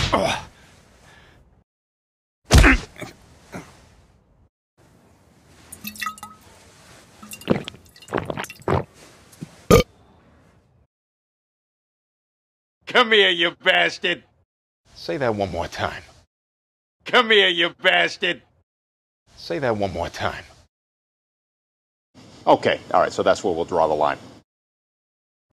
Come here, you bastard! Say that one more time. Come here, you bastard! Say that one more time. Okay, all right, so that's where we'll draw the line.